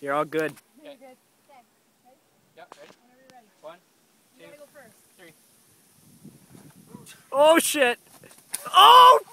You're all good. You're good. Okay. Ready? Yep, ready? Whenever you're ready. 1, 2, You gotta go first. 3. Oh shit! Oh!